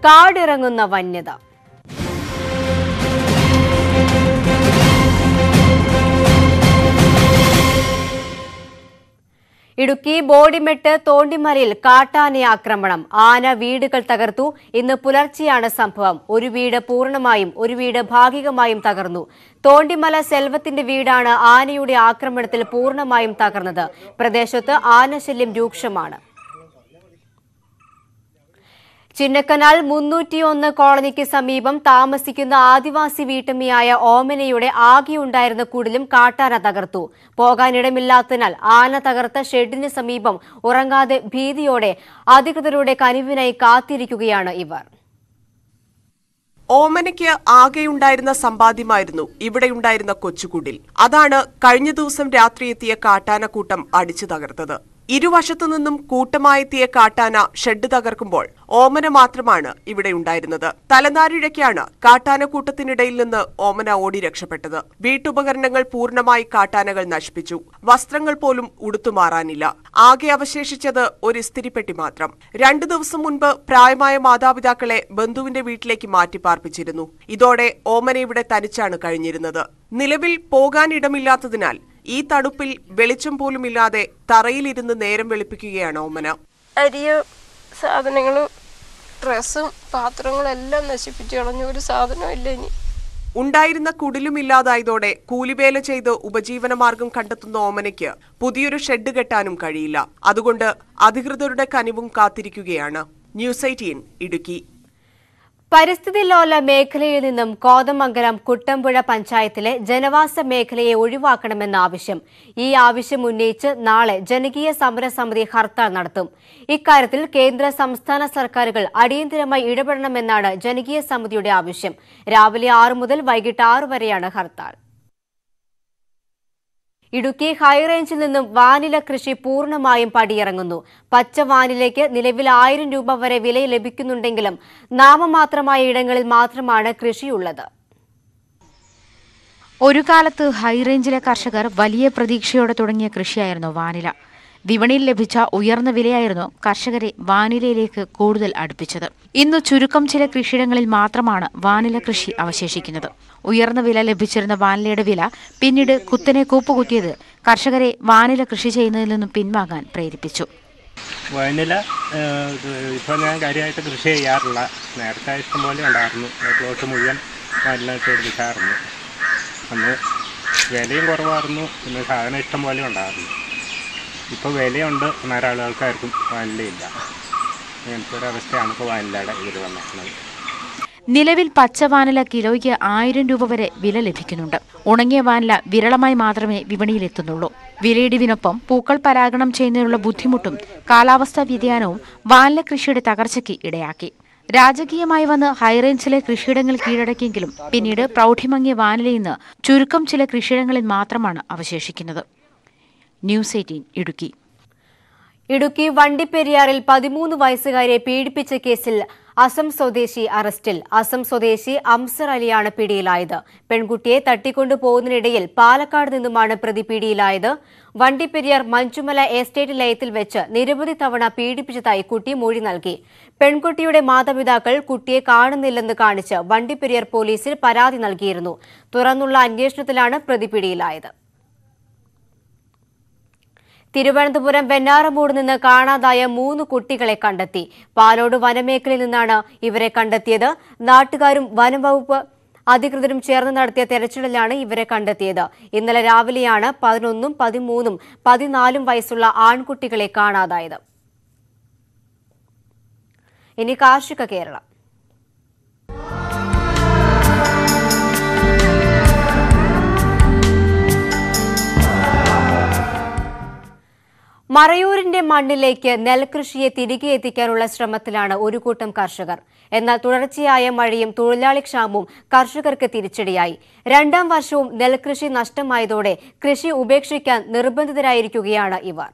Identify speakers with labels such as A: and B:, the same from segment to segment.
A: കാടിറങ്ങുന്ന വന്യത. ഇടുക്കി ബോഡിമെട്ട് തോണ്ടിമലയിൽ കാട്ടാന ആക്രമണം. ആന വീടുകൾ തകർത്തു. ഇന്ന് പുലർച്ചെയാണ് സംഭവം. ഒരു വീട് പൂർണ്ണമായും ഒരു വീട് ഭാഗികമായും തകർന്നു. തോണ്ടിമല സെൽവത്തിന്റെ വീടാണ് ആനയുടെ ആക്രമണത്തിൽ പൂർണ്ണമായും തകർന്നത്. പ്രദേശത്ത് ആനശല്യം രൂക്ഷമാണ്. ചിന്നക്കനാൽ 301 കോളനിക്ക് സമീപം താമസിക്കുന്ന ആദിവാസി വീട്ടമ്മയായ ഓമനയുടെ ആകെയുണ്ടായിരുന്ന കുടിലും കാട്ടാന തകർത്തു. പോകാനിടമില്ലാത്തതിനാൽ ആന തകർത്ത ഷെഡിന് സമീപം ഉറങ്ങാതെ ഭീതിയോടെ അധികൃതരുടെ കനിവിനായി കാത്തിരിക്കുകയാണ് ഇവർ.
B: ഓമനയ്ക്ക് ആകെയുണ്ടായിരുന്ന സമ്പാദ്യമായിരുന്നു ഇവിടെയുണ്ടായിരുന്ന കൊച്ചുകുടിൽ. അതാണ് കഴിഞ്ഞ ദിവസം രാത്രി എത്തിയ കാട്ടാനക്കൂട്ടം അടിച്ചു തകർത്തത്. ഇരുവശത്തു നിന്നും കൂട്ടമായെത്തിയ കാട്ടാന ഷെഡ് തകർക്കുമ്പോൾ ഓമന മാത്രമാണ് ഇവിടെ ഉണ്ടായിരുന്നത്. തലനാരിഴയ്ക്കാണ് കാട്ടാനക്കൂട്ടത്തിനിടയിൽ നിന്ന് ഓമന ഓടി രക്ഷപ്പെട്ടത്. വീട്ടുപകരണങ്ങൾ പൂർണ്ണമായി കാട്ടാനകൾ നശിപ്പിച്ചു. വസ്ത്രങ്ങൾ പോലും ഉടുത്തുമാറാനില്ല. ആകെ അവശേഷിച്ചത് ഒരു ഇസ്തിരിപ്പെട്ടി മാത്രം. 2 ദിവസം മുൻപ് പ്രായമായ മാതാപിതാക്കളെ ബന്ധുവിന്റെ വീട്ടിലേക്ക് മാറ്റിപ്പാർപ്പിച്ചിരുന്നു. ഇതോടെ ഓമന ഇവിടെ തനിച്ചാണ് കഴിഞ്ഞിരുന്നത്. നിലവിൽ പോകാനിടമില്ലാത്തതിനാൽ ഈ തണുപ്പിൽ വെളിച്ചം പോലുമില്ലാതെ തറയിലിരുന്ന് നേരം വെളുപ്പിക്കുകയാണ് ഓമന.
C: അരിയോ സാധനങ്ങളും ഡ്രസ്സും പാത്രങ്ങളും എല്ലാം നശിപ്പിച്ചു കളഞ്ഞു. ഒരു സാധനവും ഇല്ല. ഇനി
B: ഉണ്ടായിരുന്ന കുടിലുമില്ലാതായതോടെ കൂലിവേല ചെയ്ത് ഉപജീവനമാർഗം കണ്ടെത്തുന്ന ഓമനയ്ക്ക് പുതിയൊരു ഷെഡ് കെട്ടാനും കഴിയില്ല. അതുകൊണ്ട് അധികൃതരുടെ കനിവും കാത്തിരിക്കുകയാണ്. ന്യൂസ് 18 ഇടുക്കി.
A: പരിസ്ഥിതി ലോല മേഖലയിൽ നിന്നും കോതമംഗലം കുട്ടമ്പുഴ പഞ്ചായത്തിലെ ജനവാസ മേഖലയെ ഒഴിവാക്കണമെന്ന ആവശ്യം. ഈ ആവശ്യം ഉന്നയിച്ച് നാളെ ജനകീയ സമരസമിതി ഹർത്താൽ നടത്തും. ഇക്കാര്യത്തിൽ കേന്ദ്ര സംസ്ഥാന സർക്കാരുകൾ അടിയന്തരമായി ഇടപെടണമെന്നാണ് ജനകീയ സമിതിയുടെ ആവശ്യം. രാവിലെ 6 മുതൽ വൈകിട്ട് 6 വരെയാണ് ഹർത്താൽ. ഇടുക്കി ഹൈറേഞ്ചിൽ നിന്നും വാനില കൃഷി പൂർണ്ണമായും പടിയിറങ്ങുന്നു. പച്ച വാനിലയ്ക്ക് നിലവിൽ 1000 രൂപ വരെ വില ലഭിക്കുന്നുണ്ടെങ്കിലും നാമമാത്രമായ ഇടങ്ങളിൽ മാത്രമാണ് കൃഷിയുള്ളത്.
D: ഒരു കാലത്ത് ഹൈറേഞ്ചിലെ കർഷകർ വലിയ പ്രതീക്ഷയോടെ തുടങ്ങിയ കൃഷിയായിരുന്നു വാനില. വിപണിയിൽ ലഭിച്ച ഉയർന്ന വിലയായിരുന്നു കർഷകരെ വാനിലയിലേക്ക് കൂടുതൽ അടുപ്പിച്ചത്. ഇന്ന് ചുരുക്കം ചില കൃഷിയിടങ്ങളിൽ മാത്രമാണ് വാനില കൃഷി അവശേഷിക്കുന്നത്. ഉയർന്ന വില ലഭിച്ചിരുന്ന വാനിലയുടെ വില പിന്നീട് കുത്തനെ കൂപ്പുകുത്തിയത് കർഷകരെ വാനില കൃഷി ചെയ്യുന്നതിൽ നിന്നും പിൻവാങ്ങാൻ പ്രേരിപ്പിച്ചു.
E: വാനില ഇപ്പോൾ ഞാൻ കാര്യമായിട്ട് കൃഷി ചെയ്യാറില്ല. നേരത്തെ ഇഷ്ടംപോലെ ഉണ്ടായിരുന്നു. പ്ലോട്ട് മുഴുവൻ വാനില എടുക്കാറുണ്ട്. അന്ന് വിലയും കുറവായിരുന്നു. പിന്നെ സാധനം ഇഷ്ടംപോലെ ഉണ്ടായിരുന്നു. ഇപ്പോൾ വിലയുണ്ട്, ധാരാളം ആൾക്കാർക്കും വാനിലയില്ല. അങ്ങനത്തെ ഒരു അവസ്ഥയാണ് ഇപ്പോൾ വാനിലയുടെ ഇതിൽ വന്നിട്ടുള്ളത്.
D: നിലവിൽ പച്ച വാനില കിലോയ്ക്ക് 1000 രൂപ വരെ വില ലഭിക്കുന്നുണ്ട്. ഉണങ്ങിയ വാനില വിരളമായി മാത്രമേ വിപണിയിലെത്തുന്നുള്ളൂ. വിലയിടിവിനൊപ്പം പൂക്കൾ പരാഗണം ചെയ്യുന്നതിനുള്ള ബുദ്ധിമുട്ടും കാലാവസ്ഥാ വ്യതിയാനവും വാനില കൃഷിയുടെ തകർച്ചയ്ക്ക് ഇടയാക്കി. രാജകീയമായി വന്ന് ഹൈറേഞ്ചിലെ കൃഷിയിടങ്ങൾ കീഴടക്കിയെങ്കിലും പിന്നീട് പ്രൗഢിമങ്ങിയ വാനിലയിൽ നിന്ന് ചുരുക്കം ചില കൃഷിയിടങ്ങളിൽ മാത്രമാണ് അവശേഷിക്കുന്നത്. ന്യൂസ് 18 ഇടുക്കി.
A: ഇടുക്കി വണ്ടിപ്പെരിയാറിൽ 13 വയസ്സുകാരെ പീഡിപ്പിച്ച കേസിൽ അസം സ്വദേശി അറസ്റ്റിൽ. അസം സ്വദേശി അംസർ അലിയാണ് പിടിയിലായത്. പെൺകുട്ടിയെ തട്ടിക്കൊണ്ടുപോകുന്നതിനിടയിൽ പാലക്കാട് നിന്നുമാണ് പ്രതി പിടിയിലായത്. വണ്ടിപ്പെരിയാർ മഞ്ചുമല എസ്റ്റേറ്റ് ലയത്തിൽ വെച്ച് നിരവധി തവണ പീഡിപ്പിച്ചതായി കുട്ടി മൊഴി നൽകി. പെൺകുട്ടിയുടെ മാതാപിതാക്കൾ കുട്ടിയെ കാണുന്നില്ലെന്ന് കാണിച്ച് വണ്ടിപ്പെരിയാർ പോലീസിൽ പരാതി നൽകിയിരുന്നു. തുറന്നുള്ള അന്വേഷണത്തിലാണ് പ്രതി പിടിയിലായത്. തിരുവനന്തപുരം വെഞ്ഞാറമൂട് നിന്ന് കാണാതായ 3 കുട്ടികളെ കണ്ടെത്തി. പാലോട് വനമേഖലയിൽ നിന്നാണ് ഇവരെ കണ്ടെത്തിയത്. നാട്ടുകാരും വനംവകുപ്പ് അധികൃതരും ചേർന്ന് നടത്തിയ തെരച്ചിലിലാണ് ഇവരെ കണ്ടെത്തിയത്. ഇന്നലെ രാവിലെയാണ് 11, 13, 14 വയസ്സുള്ള ആൺകുട്ടികളെ കാണാതായത്. ഇനി കാർഷിക കേരളം. മറയൂരിന്റെ മണ്ണിലേക്ക് നെൽകൃഷിയെ തിരികെ എത്തിക്കാനുള്ള ശ്രമത്തിലാണ് ഒരു കൂട്ടം കർഷകർ. എന്നാൽ തുടർച്ചയായ മഴയും തൊഴിലാളി ക്ഷാമവും കർഷകർക്ക് തിരിച്ചടിയായി. 2ാം വർഷവും നെൽകൃഷി നഷ്ടമായതോടെ കൃഷി ഉപേക്ഷിക്കാൻ നിർബന്ധിതരായിരിക്കുകയാണ് ഇവർ.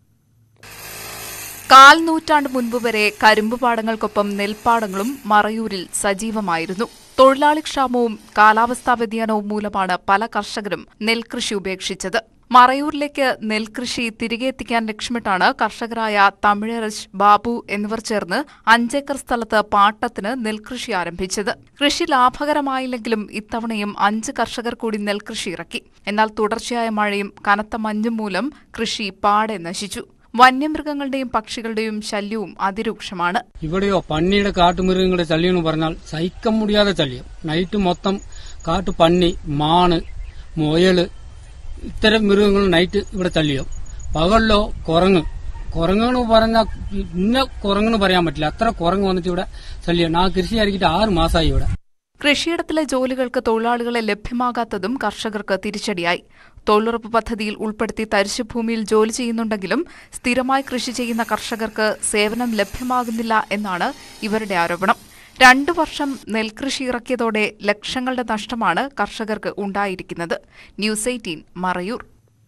F: കാൽനൂറ്റാണ്ട് മുൻപ് വരെ കരിമ്പ് പാടങ്ങൾക്കൊപ്പം നെൽപ്പാടങ്ങളും മറയൂരിൽ സജീവമായിരുന്നു. തൊഴിലാളി ക്ഷാമവും കാലാവസ്ഥാ വ്യതിയാനവും മൂലമാണ് പല കർഷകരും നെൽകൃഷി ഉപേക്ഷിച്ചത്. മറയൂരിലേക്ക് നെൽകൃഷി തിരികെ എത്തിക്കാൻ ലക്ഷ്യമിട്ടാണ് കർഷകരായ തമിഴരശ്, ബാബു എന്നിവർ ചേർന്ന് 5 ഏക്കർ സ്ഥലത്ത് പാട്ടത്തിന് നെൽകൃഷി ആരംഭിച്ചത്. കൃഷി ലാഭകരമായില്ലെങ്കിലും ഇത്തവണയും 5 കർഷകർ കൂടി നെൽകൃഷി ഇറക്കി. എന്നാൽ തുടർച്ചയായ മഴയും കനത്ത മഞ്ഞും മൂലം കൃഷി പാടെ നശിച്ചു. വന്യമൃഗങ്ങളുടെയും പക്ഷികളുടെയും ശല്യവും അതിരൂക്ഷമാണ്.
G: ഇവിടെയോ പന്നിയുടെ കാട്ടുമൃഗങ്ങളുടെ ശല്യം എന്ന് പറഞ്ഞാൽ സഹിക്കാൻ മുടിയാതെ ശല്യം. നൈറ്റ് മൊത്തം കാട്ടുപന്നി, മാണ്, മുയല് ഇത്തരം മൃഗങ്ങൾ നൈറ്റ് ഇവിടെ ശല്യം. പകലിലോ കുരങ്ങെന്ന് പറഞ്ഞാൽ ഇന്ന കുരങ്ങെന്ന് പറയാൻ പറ്റില്ല. അത്ര കുരങ്ങ് വന്നിട്ട് ഇവിടെ ശല്യം. ആ കൃഷി ഇറക്കിയിട്ട് 6 മാസമായി ഇവിടെ.
F: കൃഷിയിടത്തിലെ ജോലികൾക്ക് തൊഴിലാളികളെ ലഭ്യമാകാത്തതും കർഷകർക്ക് തിരിച്ചടിയായി. തൊഴിലുറപ്പ് പദ്ധതിയിൽ ഉൾപ്പെടുത്തി തരിശുഭൂമിയിൽ ജോലി ചെയ്യുന്നുണ്ടെങ്കിലും സ്ഥിരമായി കൃഷി ചെയ്യുന്ന കർഷകർക്ക് സേവനം ലഭ്യമാകുന്നില്ല എന്നാണ് ഇവരുടെ ആരോപണം. 2 വർഷം നെൽകൃഷി ഇറക്കിയതോടെ ലക്ഷങ്ങളുടെ നഷ്ടമാണ് കർഷകർക്ക് ഉണ്ടായിരിക്കുന്നത്. ന്യൂസ് 18 മറയൂർ.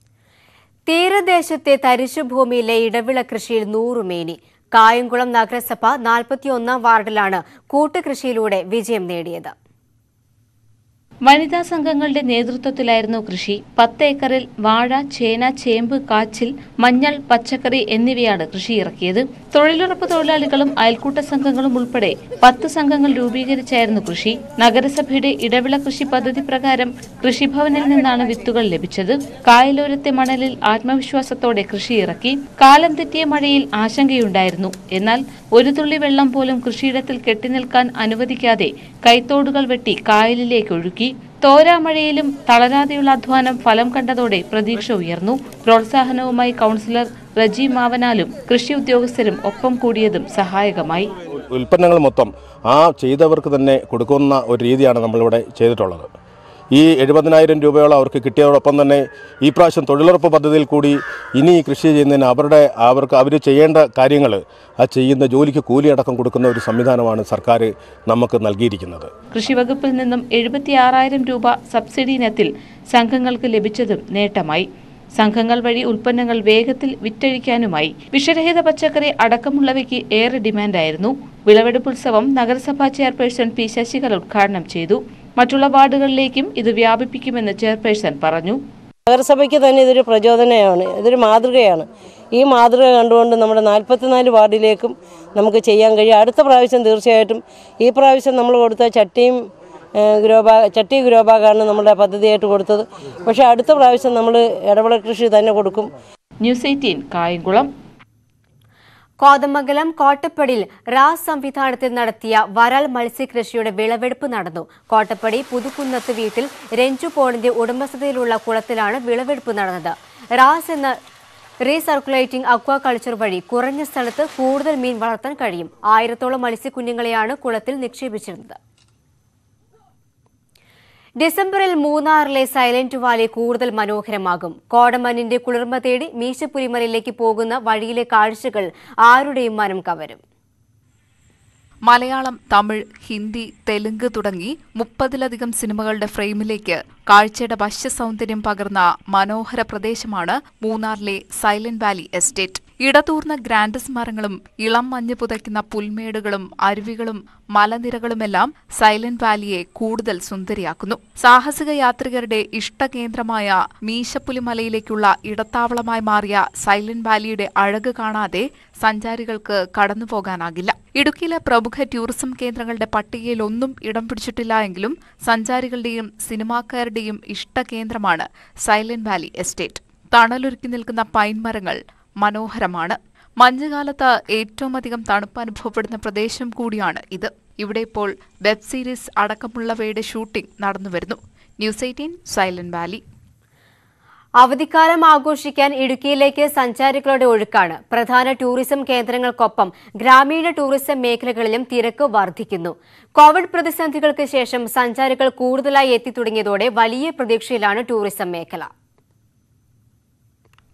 A: തീരദേശത്തെ തരിശുഭൂമിയിലെ ഇടവിള കൃഷിയിൽ 100 മേനി. കായംകുളം നഗരസഭ 41 വാർഡിലാണ് കൂട്ടുകൃഷിയിലൂടെ വിജയം നേടിയത്.
H: വനിതാ സംഘങ്ങളുടെ നേതൃത്വത്തിലായിരുന്നു കൃഷി. 10 ഏക്കറിൽ വാഴ, ചേന, ചേമ്പ്, കാച്ചിൽ, മഞ്ഞൾ, പച്ചക്കറി എന്നിവയാണ് കൃഷി ഇറക്കിയത്. തൊഴിലുറപ്പ് തൊഴിലാളികളും അയൽക്കൂട്ട സംഘങ്ങളും ഉൾപ്പെടെ 10 സംഘങ്ങൾ രൂപീകരിച്ചായിരുന്നു കൃഷി. നഗരസഭയുടെ ഇടവിള കൃഷി പദ്ധതി പ്രകാരം കൃഷിഭവനിൽ നിന്നാണ് വിത്തുകൾ ലഭിച്ചത്. കായലോരത്തെ മണലിൽ ആത്മവിശ്വാസത്തോടെ കൃഷി ഇറക്കി. കാലം തെറ്റിയ മഴയിൽ ആശങ്കയുണ്ടായിരുന്നു. എന്നാൽ ഒരു തുള്ളി വെള്ളം പോലും കൃഷിയിടത്തിൽ കെട്ടിനിൽക്കാൻ അനുവദിക്കാതെ കൈത്തോടുകൾ വെട്ടി കായലിലേക്ക് ഒഴുക്കി. തോരാമഴയിലും തളരാതെയുള്ള അധ്വാനം ഫലം കണ്ടതോടെ പ്രതീക്ഷ ഉയർന്നു. പ്രോത്സാഹനവുമായി കൌൺസിലർ റജി മാവനാലും കൃഷി ഉദ്യോഗസ്ഥരും ഒപ്പം കൂടിയതും സഹായകമായി.
I: ഉൽപ്പന്നങ്ങൾ മൊത്തം ആ ചെയ്തവർക്ക് തന്നെ കൊടുക്കുന്ന ഒരു രീതിയാണ് നമ്മളിവിടെ ചെയ്തിട്ടുള്ളത്. ഈ 70,000 രൂപയോളം അവർക്ക് കിട്ടിയതോടൊപ്പം തന്നെ ഈ പ്രാവശ്യം തൊഴിലുറപ്പ് പദ്ധതിയിൽ കൂടി ഇനി കൃഷി ചെയ്യുന്നതിന് അവർ ചെയ്യേണ്ട കാര്യങ്ങൾ ആ ചെയ്യുന്ന ജോലിക്ക് കൂലിയടക്കം കൊടുക്കുന്ന ഒരു സംവിധാനമാണ് സർക്കാർ നമുക്ക് നൽകിയിരിക്കുന്നത്.
H: കൃഷിവകുപ്പിൽ നിന്നും 76,000 രൂപ സബ്സിഡി ഇനത്തിൽ സംഘങ്ങൾക്ക് ലഭിച്ചതും നേട്ടമായി. സംഘങ്ങൾ വഴി ഉൽപ്പന്നങ്ങൾ വേഗത്തിൽ വിറ്റഴിക്കാനുമായി. വിഷരഹിത പച്ചക്കറി അടക്കമുള്ളവയ്ക്ക് ഏറെ ഡിമാൻഡായിരുന്നു. വിളവെടുപ്പുത്സവം നഗരസഭാ ചെയർപേഴ്സൺ പി ശശികല ഉദ്ഘാടനം ചെയ്തു. മറ്റുള്ള വാർഡുകളിലേക്കും ഇത് വ്യാപിപ്പിക്കുമെന്ന് ചെയർപേഴ്സൺ പറഞ്ഞു.
J: നഗരസഭയ്ക്ക് തന്നെ ഇതൊരു പ്രചോദനമാണ്, ഇതൊരു മാതൃകയാണ്. ഈ മാതൃക കണ്ടുകൊണ്ട് നമ്മുടെ 44 വാർഡിലേക്കും നമുക്ക് ചെയ്യാൻ കഴിയും. അടുത്ത പ്രാവശ്യം തീർച്ചയായിട്ടും ഈ പ്രാവശ്യം നമ്മൾ കൊടുത്ത ചട്ടി ഗ്രോബാഗാണ് നമ്മുടെ പദ്ധതിയായിട്ട് കൊടുത്തത്. പക്ഷേ അടുത്ത പ്രാവശ്യം നമ്മൾ ഇടവിള കൃഷി തന്നെ കൊടുക്കും.
H: ന്യൂസ് 18 കായംകുളം.
A: കോതമംഗലം കോട്ടപ്പടിയിൽ റാസ് സംവിധാനത്തിൽ നടത്തിയ വരാൽ മത്സ്യകൃഷിയുടെ വിളവെടുപ്പ് നടന്നു. കോട്ടപ്പടി പുതുക്കുന്നത്ത് വീട്ടിൽ രഞ്ജു പോളിന്റെ ഉടമസ്ഥതയിലുള്ള കുളത്തിലാണ് വിളവെടുപ്പ് നടന്നത്. റാസ് എന്ന റീസർക്കുലേറ്റിംഗ് അക്വാകൾച്ചർ വഴി കുറഞ്ഞ സ്ഥലത്ത് കൂടുതൽ മീൻ വളർത്താൻ കഴിയും. 1000ഓളം മത്സ്യക്കുഞ്ഞുങ്ങളെയാണ് കുളത്തിൽ നിക്ഷേപിച്ചിരുന്നത്. ഡിസംബറിൽ മൂന്നാറിലെ സൈലന്റ് വാലി കൂടുതൽ മനോഹരമാകും. കോടമഞ്ഞിന്റെ കുളിർമ തേടി മീശപ്പുലിമലയിലേക്ക് പോകുന്ന വഴിയിലെ കാഴ്ചകൾ ആരുടെയും മനം കവരും.
F: മലയാളം, തമിഴ്, ഹിന്ദി, തെലുങ്ക് തുടങ്ങി 30ലധികം സിനിമകളുടെ ഫ്രെയിമിലേക്ക് കാഴ്ചയുടെ വശ്യസൗന്ദര്യം പകർന്ന മനോഹര പ്രദേശമാണ് മൂന്നാറിലെ സൈലന്റ് വാലി എസ്റ്റേറ്റ്. ഇടതൂർന്ന ഗ്രാൻഡസ് മരങ്ങളും ഇളം മഞ്ഞ് പുതയ്ക്കുന്ന പുൽമേടുകളും അരുവികളും മലനിരകളുമെല്ലാം സൈലന്റ് വാലിയെ കൂടുതൽ സുന്ദരിയാക്കുന്നു. സാഹസിക യാത്രികരുടെ ഇഷ്ടകേന്ദ്രമായ മീശപ്പുലിമലയിലേക്കുള്ള ഇടത്താവളമായി മാറിയ സൈലന്റ് വാലിയുടെ അഴക് കാണാതെ സഞ്ചാരികൾക്ക് കടന്നുപോകാനാകില്ല. ഇടുക്കിയിലെ പ്രമുഖ ടൂറിസം കേന്ദ്രങ്ങളുടെ പട്ടികയിൽ ഒന്നും ഇടം പിടിച്ചിട്ടില്ല എങ്കിലും സഞ്ചാരികളുടെയും സിനിമാക്കാരുടെയും ഇഷ്ടകേന്ദ്രമാണ് സൈലന്റ് വാലി എസ്റ്റേറ്റ്. തണലൊരുക്കി നിൽക്കുന്ന പൈൻ മരങ്ങൾ മനോഹരമാണ്. മഞ്ഞുകാലത്ത് ഏറ്റവുമധികം തണുപ്പ് അനുഭവപ്പെടുന്ന പ്രദേശം കൂടിയാണ് ഇത്. ഇവിടെ ഇപ്പോൾ വെബ് സീരീസ് അടക്കമുള്ളവയുടെ ഷൂട്ടിംഗ് നടന്നുവരുന്നു. News 18 silent valley.
A: അവധിക്കാലം ആഘോഷിക്കാൻ ഇടുക്കിയിലേക്ക് സഞ്ചാരികളുടെ ഒഴുക്കാണ്. പ്രധാന ടൂറിസം കേന്ദ്രങ്ങൾക്കൊപ്പം ഗ്രാമീണ ടൂറിസം മേഖലകളിലും തിരക്ക് വർദ്ധിക്കുന്നു. കോവിഡ് പ്രതിസന്ധികൾക്ക് ശേഷം സഞ്ചാരികൾ കൂടുതലായി എത്തിത്തുടങ്ങിയതോടെ വലിയ പ്രതീക്ഷയിലാണ് ടൂറിസം മേഖല.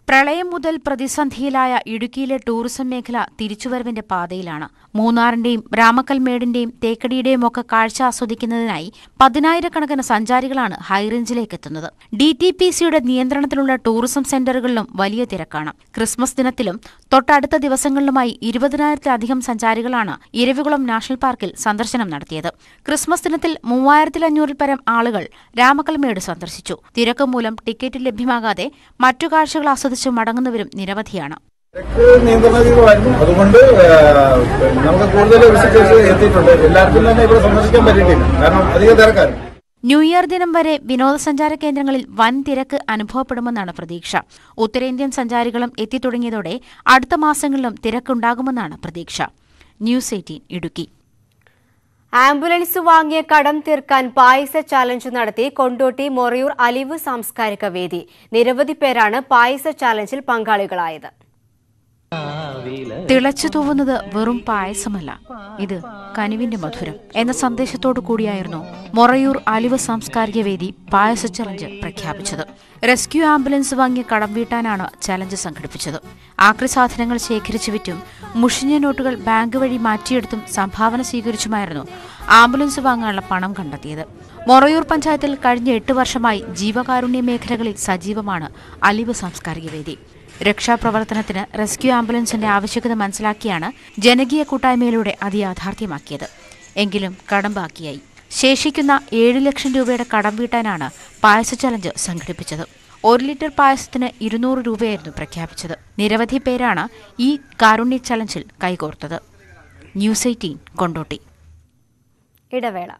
D: പ്രളയം മുതൽ പ്രതിസന്ധിയിലായ ഇടുക്കിയിലെ ടൂറിസം മേഖല തിരിച്ചുവരവിന്റെ പാതയിലാണ്. മൂന്നാറിന്റെയും രാമക്കൽമേടിന്റെയും തേക്കടിയുടെയും ഒക്കെ കാഴ്ച ആസ്വദിക്കുന്നതിനായി 10,000-കണക്കിന് സഞ്ചാരികളാണ് ഹൈറേഞ്ചിലേക്ക് എത്തുന്നത്. DTPCയുടെ നിയന്ത്രണത്തിലുള്ള ടൂറിസം സെന്ററുകളിലും വലിയ തിരക്കാണ്. ക്രിസ്മസ് ദിനത്തിലും തൊട്ടടുത്ത ദിവസങ്ങളിലുമായി 20,000-ലധികം സഞ്ചാരികളാണ് ഇരവികുളം നാഷണൽ പാർക്കിൽ സന്ദർശനം നടത്തിയത്. ക്രിസ്മസ് ദിനത്തിൽ 3,500-ൽ പരം ആളുകൾ രാമക്കൽമേട് സന്ദർശിച്ചു. തിരക്ക് മൂലം ടിക്കറ്റ് ലഭ്യമാകാതെ മറ്റു കാഴ്ചകൾ ആസ്വദിച്ച് മടങ്ങുന്നവരും നിരവധിയാണ്.
K: അതുകൊണ്ട് നമുക്ക് കൂടുതൽ വിസിറ്റേഴ്സ് എത്തിയിട്ടുണ്ട്. എല്ലാവർക്കും തന്നെ ഇവിടെ സന്ദർശിക്കാൻ പറ്റിയിട്ടില്ല, കാരണം അധികം തിരക്കാണ്.
D: ന്യൂ ഇയർ ദിനം വരെ വിനോദസഞ്ചാര കേന്ദ്രങ്ങളിൽ വൻ തിരക്ക് അനുഭവപ്പെടുമെന്നാണ് പ്രതീക്ഷ. ഉത്തരേന്ത്യൻ സഞ്ചാരികളും എത്തിത്തുടങ്ങിയതോടെ അടുത്ത മാസങ്ങളിലും തിരക്കുണ്ടാകുമെന്നാണ് പ്രതീക്ഷ. ന്യൂസ് 18 ഇടുക്കി.
A: ആംബുലൻസ് വാങ്ങിയ കടം തീർക്കാൻ പായസ ചാലഞ്ച് നടത്തി കൊണ്ടോട്ടി മൊറയൂർ അലിവ് സാംസ്കാരിക വേദി. നിരവധി പേരാണ് പായസ ചാലഞ്ചിൽ പങ്കാളികളായത്.
D: തിളച്ചു തൂവുന്നത് വെറും പായസമല്ല, ഇത് കനിവിന്റെ മധുരം എന്ന സന്ദേശത്തോടു കൂടിയായിരുന്നു മൊറയൂർ അലിവ് സാംസ്കാരിക വേദി പായസ ചലഞ്ച് പ്രഖ്യാപിച്ചത്. റെസ്ക്യൂ ആംബുലൻസ് വാങ്ങിയ കടം വീട്ടാനാണ് ചലഞ്ച് സംഘടിപ്പിച്ചത്. ആക്രി സാധനങ്ങൾ ശേഖരിച്ചു വിറ്റും മുഷിഞ്ഞ നോട്ടുകൾ ബാങ്ക് വഴി മാറ്റിയെടുത്തും സംഭാവന സ്വീകരിച്ചുമായിരുന്നു ആംബുലൻസ് വാങ്ങാനുള്ള പണം കണ്ടെത്തിയത്. മൊറയൂർ പഞ്ചായത്തിൽ കഴിഞ്ഞ 8 വർഷമായി ജീവകാരുണ്യ മേഖലകളിൽ സജീവമാണ് അലിവ് സാംസ്കാരിക വേദി. രക്ഷാപ്രവർത്തനത്തിന് റെസ്ക്യൂ ആംബുലൻസിന്റെ ആവശ്യകത മനസ്സിലാക്കിയാണ് ജനകീയ കൂട്ടായ്മയിലൂടെ അത് യാഥാർത്ഥ്യമാക്കിയത്. എങ്കിലും കടം ബാക്കിയായി. ശേഷിക്കുന്ന 7 ലക്ഷം രൂപയുടെ കടം വീട്ടാനാണ് പായസ ചലഞ്ച് സംഘടിപ്പിച്ചത്. 1 ലിറ്റർ പായസത്തിന് 200 രൂപയായിരുന്നു പ്രഖ്യാപിച്ചത്. നിരവധി പേരാണ് ഈ കാരുണ്യ ചലഞ്ചിൽ കൈകോർത്തത്. ന്യൂസ് 18 കൊണ്ടോട്ടി.
A: ഇടവേള.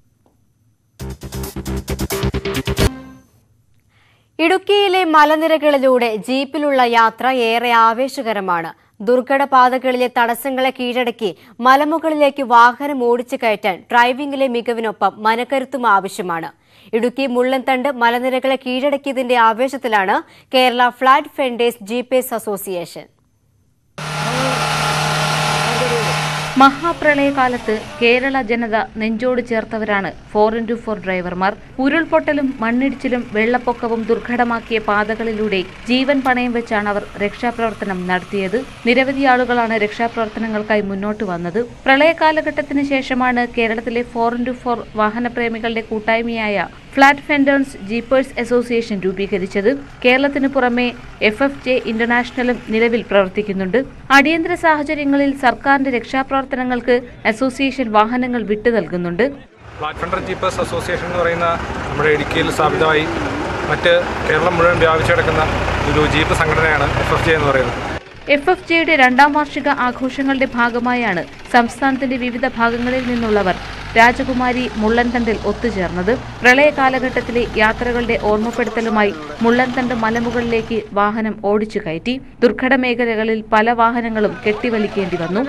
A: ഇടുക്കിയിലെ മലനിരകളിലൂടെ ജീപ്പിലുള്ള യാത്ര ഏറെ ആവേശകരമാണ്. ദുർഘട പാതകളിലെ തടസ്സങ്ങളെ കീഴടക്കി മലമുകളിലേക്ക് വാഹനം ഓടിച്ചു കയറ്റാൻ ഡ്രൈവിംഗിലെ മികവിനൊപ്പം മനക്കരുത്തും ആവശ്യമാണ്. ഇടുക്കി മുള്ളൻതണ്ട് മലനിരകളെ കീഴടക്കിയതിന്റെ ആവേശത്തിലാണ് Kerala flat fenders jeepers association.
H: മഹാപ്രളയകാലത്ത് കേരള ജനത നെഞ്ചോട് ചേർത്തവരാണ് 4x4 ഡ്രൈവർമാർ. ഉരുൾപൊട്ടലും മണ്ണിടിച്ചിലും വെള്ളപ്പൊക്കവും ദുർഘടമാക്കിയ പാതകളിലൂടെ ജീവൻ പണയം വെച്ചാണ് അവർ രക്ഷാപ്രവർത്തനം നടത്തിയത്. നിരവധി ആളുകളാണ് രക്ഷാപ്രവർത്തനങ്ങൾക്കായി മുന്നോട്ട് വന്നത്. പ്രളയകാലഘട്ടത്തിന് ശേഷമാണ് കേരളത്തിലെ 4x4 വാഹനപ്രേമികളുടെ കൂട്ടായ്മയായ ഫ്ലാറ്റ് ഫെൻഡേഴ്സ് ജീപ്പേഴ്സ് അസോസിയേഷൻ രൂപീകരിച്ചത്. കേരളത്തിന് പുറമെ FFJ ഇന്റർനാഷണലും നിലവിൽ പ്രവർത്തിക്കുന്നുണ്ട്. അടിയന്തര സാഹചര്യങ്ങളിൽ സർക്കാരിന്റെ രക്ഷാപ്രവർത്തനങ്ങൾക്ക് അസോസിയേഷൻ വാഹനങ്ങൾ വിട്ടു നൽകുന്നുണ്ട്.
L: ഫ്ലാറ്റ് ഫെൻഡർ ജീപ്പേഴ്സ് അസോസിയേഷൻ എന്ന് പറയുന്ന നമ്മുടെ ഇടുക്കിയിൽ സ്ഥാപിതമായി മറ്റ് കേരളം മുഴുവൻ വ്യാപിച്ചു കിടക്കുന്ന ഒരു ജീപ്പ് സംഘടനയാണ് FFJ എന്ന് പറയുന്നത്.
H: FFJയുടെ 2ാം വാർഷിക ആഘോഷങ്ങളുടെ ഭാഗമായാണ് സംസ്ഥാനത്തിന്റെ വിവിധ ഭാഗങ്ങളിൽ നിന്നുള്ളവർ രാജകുമാരി മുള്ളൻതണ്ടിൽ ഒത്തുചേർന്നത്. പ്രളയ കാലഘട്ടത്തിലെ യാത്രകളുടെ ഓർമ്മപ്പെടുത്തലുമായി മുള്ളൻതണ്ട് മലമുകളിലേക്ക് വാഹനം ഓടിച്ചു കയറ്റി. ദുർഘട മേഖലകളിൽ പല വാഹനങ്ങളും കെട്ടിവലിക്കേണ്ടി വന്നു.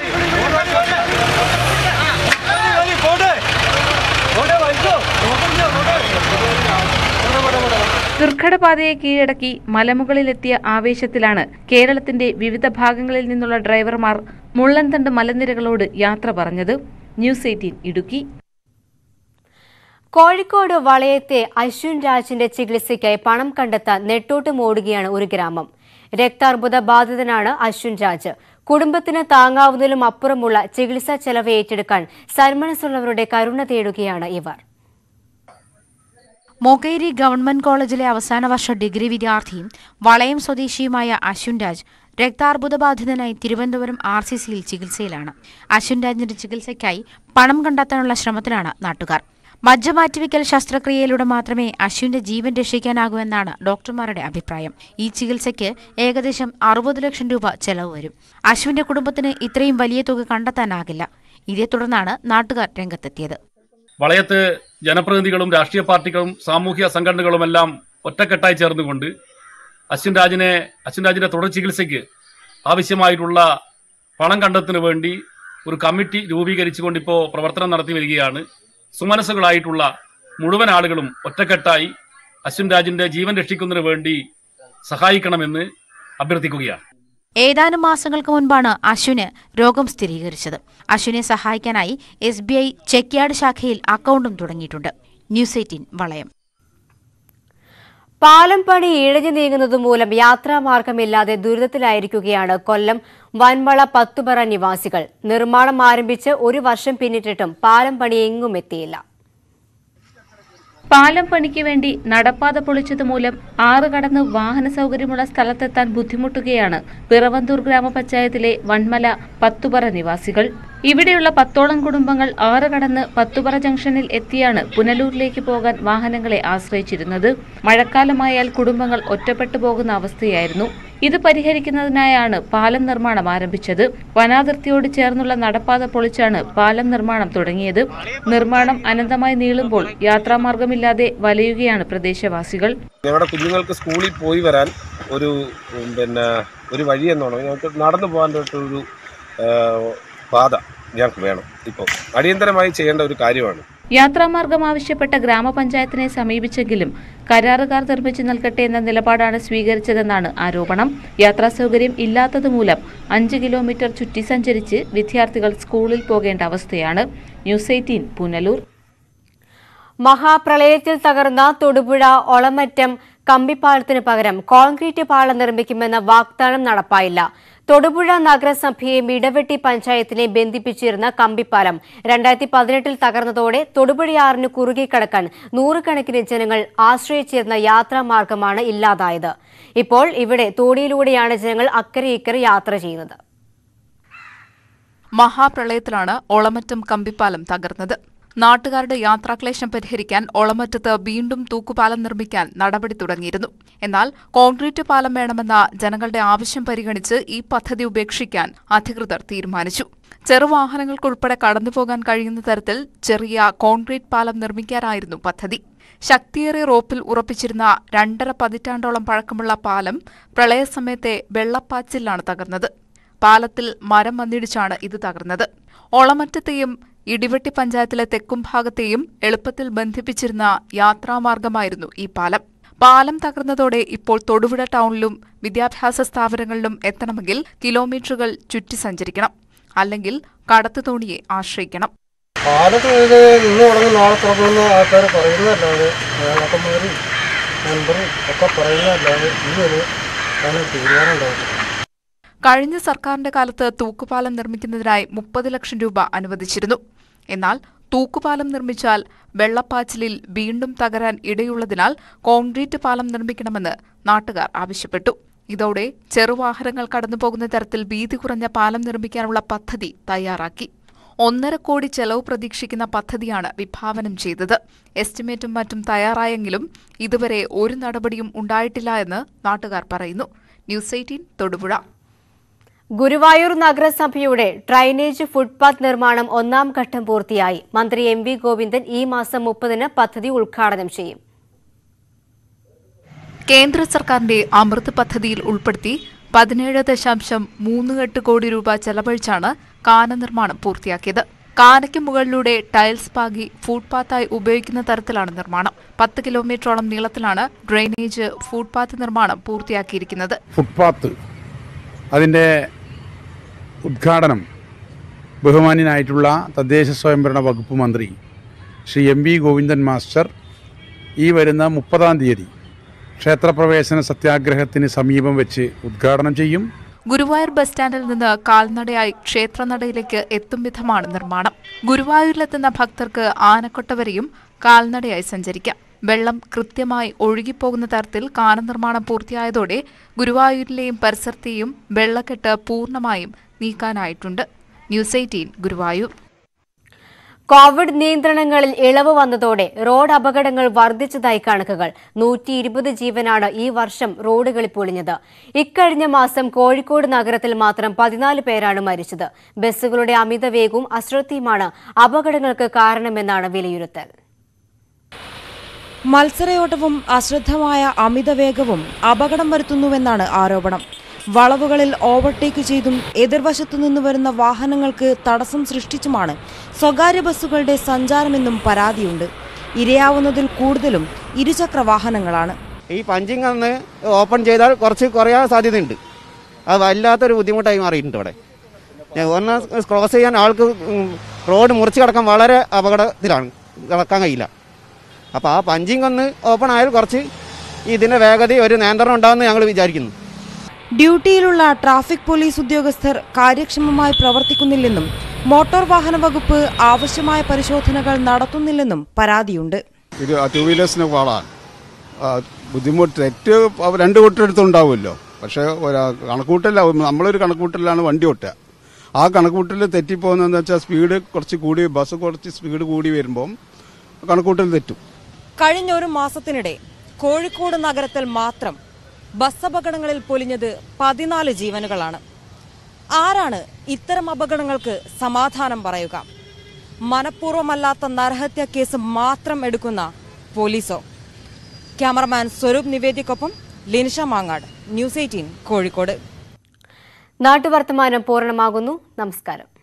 H: ദുർഘടപാതയെ കീഴടക്കി മലമുകളിലെത്തിയ ആവേശത്തിലാണ് കേരളത്തിന്റെ വിവിധ ഭാഗങ്ങളിൽ നിന്നുള്ള ഡ്രൈവർമാർ മുള്ളൻതണ്ട് മലനിരകളോട് യാത്ര പറഞ്ഞത്. ന്യൂസ് 18 ഇടുക്കി.
A: കോഴിക്കോട് വളയത്തെ അശ്വിൻ രാജിന്റെ ചികിത്സയ്ക്കായി പണം കണ്ടെത്താൻ നെട്ടോട്ടം ഓടുകയാണ് ഒരു ഗ്രാമം. രക്താർബുദ ബാധിതനാണ് അശ്വിൻ രാജ്. കുടുംബത്തിന് താങ്ങാവുന്നതിലും അപ്പുറമുള്ള ചികിത്സാ ചെലവ് ഏറ്റെടുക്കാൻ സന്മനസ്സുള്ളവരുടെ കരുണ തേടുകയാണ് ഇവർ.
D: മൊകേരി ഗവൺമെന്റ് കോളേജിലെ അവസാന വർഷ ഡിഗ്രി വിദ്യാർത്ഥിയും വളയം സ്വദേശിയുമായ അശ്വിൻ രാജ് രക്താർബുദബാധിതനായി തിരുവനന്തപുരം RCCയിൽ ചികിത്സയിലാണ്. അശ്വിൻ രാജിന്റെ ചികിത്സയ്ക്കായി പണം കണ്ടെത്താനുള്ള ശ്രമത്തിലാണ് നാട്ടുകാർ. മജ്ജ മാറ്റിവെക്കൽ ശസ്ത്രക്രിയയിലൂടെ മാത്രമേ അശ്വിന്റെ ജീവൻ രക്ഷിക്കാനാകൂ എന്നാണ് ഡോക്ടർമാരുടെ അഭിപ്രായം. ഈ ചികിത്സയ്ക്ക് ഏകദേശം 60 ലക്ഷം രൂപ ചെലവ് വരും. അശ്വിന്റെ കുടുംബത്തിന് ഇത്രയും വലിയ തുക കണ്ടെത്താനാകില്ല. ഇതേ തുടർന്നാണ് നാട്ടുകാർ രംഗത്തെത്തിയത്.
M: വളയത്ത് ജനപ്രതിനിധികളും രാഷ്ട്രീയ പാർട്ടികളും സാമൂഹ്യ സംഘടനകളുമെല്ലാം ഒറ്റക്കെട്ടായി ചേർന്നുകൊണ്ട് അശ്വിൻ രാജിന്റെ തുടർ ചികിത്സയ്ക്ക് ആവശ്യമായിട്ടുള്ള പണം കണ്ടെത്തുന്നതിന് വേണ്ടി ഒരു കമ്മിറ്റി രൂപീകരിച്ചുകൊണ്ട് ഇപ്പോൾ പ്രവർത്തനം നടത്തി വരികയാണ്. സുമനസ്സുകളായിട്ടുള്ള മുഴുവൻ ആളുകളും ഒറ്റക്കെട്ടായി അശ്വിൻ രാജിന്റെ ജീവൻ രക്ഷിക്കുന്നതിന് വേണ്ടി സഹായിക്കണമെന്ന് അഭ്യർത്ഥിക്കുകയാണ്.
D: ഏതാനും മാസങ്ങൾക്ക് മുൻപാണ് അശ്വിന് രോഗം സ്ഥിരീകരിച്ചത്. അശ്വിനെ സഹായിക്കാനായി SBI ചെക്യാർഡ് ശാഖയിൽ അക്കൗണ്ടും തുടങ്ങിയിട്ടുണ്ട്. ന്യൂസ് 18 വളയം.
A: പാലം പണി ഇഴഞ്ഞു നീങ്ങുന്നതുമൂലം യാത്രാമാർഗമില്ലാതെ ദുരിതത്തിലായിരിക്കുകയാണ് കൊല്ലം വൻമള പത്തുപറ നിവാസികൾ. നിർമ്മാണം ആരംഭിച്ച് 1 വർഷം പിന്നിട്ടിട്ടും പാലം പണി എങ്ങും എത്തിയില്ല.
H: പാലം പണിക്ക് വേണ്ടി നടപ്പാത പൊളിച്ചതുമൂലം 6 കടന്ന് വാഹന സൗകര്യമുള്ള സ്ഥലത്തെത്താൻ ബുദ്ധിമുട്ടുകയാണ് പിറവന്തൂർ ഗ്രാമപഞ്ചായത്തിലെ വൻമല പത്തുപറ നിവാസികൾ. ഇവിടെയുള്ള 10ഓളം കുടുംബങ്ങൾ 6 കടന്ന് പത്തുപറ ജംഗ്ഷനിൽ എത്തിയാണ് പുനലൂരിലേക്ക് പോകാൻ വാഹനങ്ങളെ ആശ്രയിച്ചിരുന്നത്. മഴക്കാലമായാൽ കുടുംബങ്ങൾ ഒറ്റപ്പെട്ടു പോകുന്ന അവസ്ഥയായിരുന്നു. ഇത് പരിഹരിക്കുന്നതിനായാണ് പാലം നിർമ്മാണം ആരംഭിച്ചത്. വനാതിർത്തിയോട് ചേർന്നുള്ള നടപ്പാത പൊളിച്ചാണ് പാലം നിർമ്മാണം തുടങ്ങിയത്. നിർമ്മാണം അനന്തമായി നീളുമ്പോൾ യാത്രാമാർഗമില്ലാതെ വലയുകയാണ് പ്രദേശവാസികൾ.
K: ഞങ്ങളുടെ കുഞ്ഞുങ്ങൾക്ക് സ്കൂളിൽ പോയി വരാൻ ഒരു വഴി എന്നോണം ഞങ്ങൾക്ക് നടന്നു പോകാൻ ഒരു പാത ഞങ്ങൾക്ക് വേണം. ഇപ്പോൾ അടിയന്തരമായി ചെയ്യേണ്ട ഒരു കാര്യമാണ്.
H: യാത്രാമാർഗം ആവശ്യപ്പെട്ട ഗ്രാമപഞ്ചായത്തിനെ സമീപിച്ചെങ്കിലും കരാറുകാർ നിർമ്മിച്ചു നൽകട്ടെ എന്ന നിലപാടാണ് സ്വീകരിച്ചതെന്നാണ് ആരോപണം. യാത്രാ സൗകര്യം ഇല്ലാത്തതുമൂലം 5 കിലോമീറ്റർ ചുറ്റി സഞ്ചരിച്ച് വിദ്യാർത്ഥികൾ സ്കൂളിൽ പോകേണ്ട അവസ്ഥയാണ്. ന്യൂസ് 18 പുനലൂർ.
A: മഹാപ്രളയത്തിൽ തകർന്ന തൊടുപുഴ ഒളമറ്റം കമ്പിപ്പാലത്തിന് പകരം കോൺക്രീറ്റ് പാളം നിർമ്മിക്കുമെന്ന വാഗ്ദാനം നടപ്പായില്ല. തൊടുപുഴ നഗരസഭയെയും ഇടവെട്ടി പഞ്ചായത്തിനെ ബന്ധിപ്പിച്ചിരുന്ന കമ്പിപ്പാലം 2018 തകർന്നതോടെ തൊടുപുഴയാറിന് കുറുകെ കടക്കാൻ 100 കണക്കിന് ജനങ്ങൾ ആശ്രയിച്ചിരുന്ന യാത്രാമാർഗമാണ് ഇല്ലാതായത്. ഇപ്പോൾ ഇവിടെ തോണിയിലൂടെയാണ് ജനങ്ങൾ അക്കരെ ഇക്കരെ യാത്ര ചെയ്യുന്നത്.
F: മഹാപ്രളയത്തിലാണ് ഒളമറ്റം കമ്പിപ്പാലം തകർന്നത്. നാട്ടുകാരുടെ യാത്രാക്ലേശം പരിഹരിക്കാൻ ഒളമറ്റത്ത് വീണ്ടും തൂക്കുപാലം നിർമ്മിക്കാൻ നടപടി തുടങ്ങിയിരുന്നു. എന്നാൽ കോൺക്രീറ്റ് പാലം വേണമെന്ന ജനങ്ങളുടെ ആവശ്യം പരിഗണിച്ച് ഈ പദ്ധതി ഉപേക്ഷിക്കാൻ അധികൃതർ തീരുമാനിച്ചു. ചെറുവാഹനങ്ങൾക്കുൾപ്പെടെ കടന്നുപോകാൻ കഴിയുന്ന തരത്തിൽ ചെറിയ കോൺക്രീറ്റ് പാലം നിർമ്മിക്കാനായിരുന്നു പദ്ധതി. ശക്തിയേറിയ റോപ്പിൽ ഉറപ്പിച്ചിരുന്ന 2.5 പതിറ്റാണ്ടോളം പഴക്കമുള്ള പാലം പ്രളയസമയത്തെ വെള്ളപ്പാച്ചിലാണ് തകർന്നത്. പാലത്തിൽ മരം വന്നിടിച്ചാണ് ഇത് തകർന്നത്. ഒളമറ്റത്തെയും ഇടിവെട്ടി പഞ്ചായത്തിലെ തെക്കും ഭാഗത്തെയും എളുപ്പത്തിൽ ബന്ധിപ്പിച്ചിരുന്ന യാത്രാമാർഗമായിരുന്നു ഈ പാലം. പാലം തകർന്നതോടെ ഇപ്പോൾ തൊടുപുഴ ടൗണിലും വിദ്യാഭ്യാസ സ്ഥാപനങ്ങളിലും എത്തണമെങ്കിൽ കിലോമീറ്ററുകൾ ചുറ്റി സഞ്ചരിക്കണം. അല്ലെങ്കിൽ കടത്തുതോണിയെ ആശ്രയിക്കണം.
K: പാലത്ത് ഇന്ന് തുടങ്ങി നാളെ തുറക്കുന്ന ആൾക്കാർ പറയുന്നതല്ലാതെ നേതാക്കന്മാരും മെമ്പറും ഒക്കെ പറയുന്നതല്ലാതെ ഈ ഒരു തീരുമാനം ഉണ്ടാവും.
F: കഴിഞ്ഞ സർക്കാരിന്റെ കാലത്ത് തൂക്കുപാലം നിർമ്മിക്കുന്നതിനായി 30 ലക്ഷം രൂപ അനുവദിച്ചിരുന്നു. എന്നാൽ തൂക്കുപാലം നിർമ്മിച്ചാൽ വെള്ളപ്പാച്ചിലിൽ വീണ്ടും തകരാൻ ഇടയുള്ളതിനാൽ കോൺക്രീറ്റ് പാലം നിർമ്മിക്കണമെന്ന് നാട്ടുകാർ ആവശ്യപ്പെട്ടു. ഇതോടെ ചെറുവാഹനങ്ങൾ കടന്നുപോകുന്ന തരത്തിൽ വീതി കുറഞ്ഞ പാലം നിർമ്മിക്കാനുള്ള പദ്ധതി തയ്യാറാക്കി. 1.5 കോടി ചെലവ് പ്രതീക്ഷിക്കുന്ന പദ്ധതിയാണ് വിഭാവനം ചെയ്തത്. എസ്റ്റിമേറ്റും മറ്റും തയ്യാറായെങ്കിലും ഇതുവരെ ഒരു നടപടിയും ഉണ്ടായിട്ടില്ല എന്ന് നാട്ടുകാർ പറയുന്നു. ന്യൂസ് 18 തൊടുപുഴ.
A: ഗുരുവായൂർ നഗരസഭയുടെ ഡ്രൈനേജ് ഫുട്പാത്ത് നിർമ്മാണം 1ാം ഘട്ടം പൂർത്തിയായി. മന്ത്രി MV ഗോവിന്ദൻ ഈ മാസം 30-ന് പദ്ധതി ഉദ്ഘാടനം ചെയ്യും.
F: കേന്ദ്ര സർക്കാരിന്റെ അമൃത് പദ്ധതിയിൽ ഉൾപ്പെടുത്തി 17.38 കോടി രൂപ ചെലവഴിച്ചാണ് കാന നിർമ്മാണം പൂർത്തിയാക്കിയത്. കാനയ്ക്ക് മുകളിലൂടെ ടൈൽസ് പാകി ഫുട്പാത്തായി ഉപയോഗിക്കുന്ന തരത്തിലാണ് നിർമ്മാണം. 10 കിലോമീറ്ററോളം നീളത്തിലാണ് ഡ്രെയിനേജ് ഫുട്പാത്ത് നിർമ്മാണം പൂർത്തിയാക്കിയിരിക്കുന്നത്.
N: ഫുട്പാത്ത് അതിൻ്റെ ഉദ്ഘാടനം ബഹുമാന്യനായിട്ടുള്ള തദ്ദേശ സ്വയംഭരണ വകുപ്പ് മന്ത്രി ശ്രീ MV ഗോവിന്ദൻ മാസ്റ്റർ ഈ വരുന്ന 30-ാം തീയതി ക്ഷേത്രപ്രവേശന സത്യാഗ്രഹത്തിന് സമീപം വെച്ച് ഉദ്ഘാടനം ചെയ്യും.
F: ഗുരുവായൂർ ബസ് സ്റ്റാൻഡിൽ നിന്ന് കാൽനടയായി ക്ഷേത്രനടയിലേക്ക് എത്തും വിധമാണ് നിർമ്മാണം. ഗുരുവായൂരിലെത്തുന്ന ഭക്തർക്ക് ആനക്കൊട്ട വരെയും കാൽനടയായി സഞ്ചരിക്കാം. വെള്ളം കൃത്യമായി ഒഴുകിപ്പോകുന്ന തരത്തിൽ കാന നിർമ്മാണം പൂർത്തിയായതോടെ ഗുരുവായൂരിലെയും പരിസരത്തെയും വെള്ളക്കെട്ട് പൂർണ്ണമായും നീക്കാനായിട്ടുണ്ട്. ന്യൂസ് 18 ഗുരുവായൂർ.
A: കോവിഡ് നിയന്ത്രണങ്ങളിൽ ഇളവ് വന്നതോടെ റോഡ് അപകടങ്ങൾ വർദ്ധിച്ചതായി കണക്കുകൾ. 120 ജീവനാണ് ഈ വർഷം റോഡുകളിൽ പൊളിഞ്ഞത്. ഇക്കഴിഞ്ഞ മാസം കോഴിക്കോട് നഗരത്തിൽ മാത്രം 14 പേരാണ് മരിച്ചത്. ബസ്സുകളുടെ അമിത വേഗവും അശ്രദ്ധയുമാണ് അപകടങ്ങൾക്ക് കാരണമെന്നാണ് വിലയിരുത്തൽ.
O: മത്സരയോട്ടവും അശ്രദ്ധമായ അമിതവേഗവും അപകടം വരുത്തുന്നുവെന്നാണ് ആരോപണം. വളവുകളിൽ ഓവർടേക്ക് ചെയ്തും എതിർവശത്തുനിന്ന് വരുന്ന വാഹനങ്ങൾക്ക് തടസ്സം സൃഷ്ടിച്ചുമാണ് സ്വകാര്യ ബസ്സുകളുടെ സഞ്ചാരമെന്നും പരാതിയുണ്ട്. ഇരയാവുന്നതിൽ കൂടുതലും ഇരുചക്ര വാഹനങ്ങളാണ്.
P: ഈ പഞ്ചിങ് അന്ന് ഓപ്പൺ ചെയ്താൽ കുറച്ച് കുറയാൻ സാധ്യതയുണ്ട്. അത് വല്ലാത്തൊരു ബുദ്ധിമുട്ടായി മാറിയിട്ടുണ്ട്. ഇവിടെ ഒന്ന് ക്രോസ് ചെയ്യാൻ ആൾക്ക് റോഡ് മുറിച്ച് കിടക്കാൻ വളരെ അപകടത്തിലാണ്, കിടക്കാൻ കഴിയില്ല. അപ്പോൾ ആ പഞ്ചിങ് ഒന്ന് ഓപ്പൺ ആയാൽ കുറച്ച് ഇതിൻ്റെ വേഗതയിൽ ഒരു നിയന്ത്രണം ഉണ്ടാകുമെന്ന് ഞങ്ങൾ വിചാരിക്കുന്നു.
O: ഡ്യൂട്ടിയിലുള്ള ട്രാഫിക് പോലീസ് ഉദ്യോഗസ്ഥർ കാര്യക്ഷമമായി പ്രവർത്തിക്കുന്നില്ലെന്നും മോട്ടോർ വാഹന വകുപ്പ് ആവശ്യമായ പരിശോധനകൾ നടത്തുന്നില്ലെന്നും പരാതിയുണ്ട്.
Q: ഇത് ടൂ വീലേഴ്സിന് പാടാണ് ബുദ്ധിമുട്ട്. തെറ്റ് രണ്ട് കൂട്ടരെടുത്തുണ്ടാവുമല്ലോ. പക്ഷേ കണക്കൂട്ടല്ല, നമ്മളൊരു കണക്കൂട്ടലാണ് വണ്ടി ഓട്ടുക. ആ കണക്കൂട്ടൽ തെറ്റിപ്പോകുന്നതെന്ന് വെച്ചാൽ സ്പീഡ് കുറച്ച് കൂടി, ബസ് കുറച്ച് സ്പീഡ് കൂടി വരുമ്പം കണക്കൂട്ടൽ തെറ്റും.
O: കഴിഞ്ഞ ഒരു മാസത്തിനിടെ കോഴിക്കോട് നഗരത്തിൽ മാത്രം ബസ് അപകടങ്ങളിൽ പൊലിഞ്ഞത് 14 ജീവനുകളാണ്. ആരാണ് ഇത്തരം അപകടങ്ങൾക്ക് സമാധാനം പറയുക? മനഃപൂർവ്വമല്ലാത്ത നരഹത്യ കേസ് മാത്രം എടുക്കുന്ന പോലീസോ? ക്യാമറമാൻ സ്വരൂപ് നിവേദ്യക്കൊപ്പം ലിനിഷ മാങ്ങാട്, ന്യൂസ് 18 കോഴിക്കോട്.
A: നാട്ടുവർത്തമാനം പൂർണ്ണമാകുന്നു. നമസ്കാരം.